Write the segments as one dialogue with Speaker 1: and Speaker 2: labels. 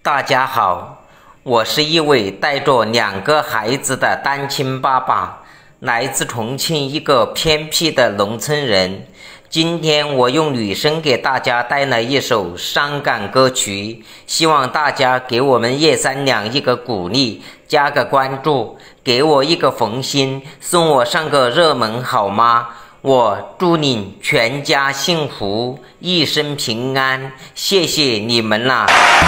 Speaker 1: 大家好，我是一位带着2个孩子的单亲爸爸，来自重庆一个偏僻的农村人。今天我用女声给大家带来一首伤感歌曲，希望大家给我们叶三娘一个鼓励，加个关注，给我一个红心，送我上个热门好吗？我祝你全家幸福，一生平安，谢谢你们啦！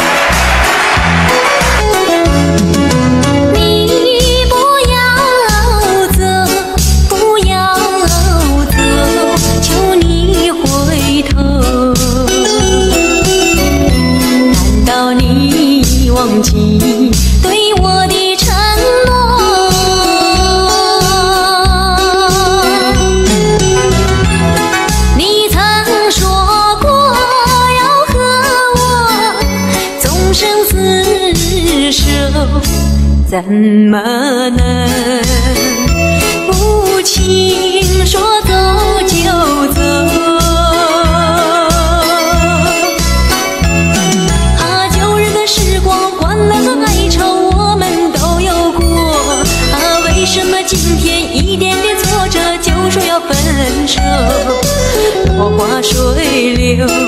Speaker 2: 你不要走，不要走，求你回头。难道你忘记对我的承诺？你曾说过要和我终生厮守，怎么能无情说走就走？旧日的时光，欢乐和哀愁我们都有过。为什么今天一点点挫折就说要分手？落花水流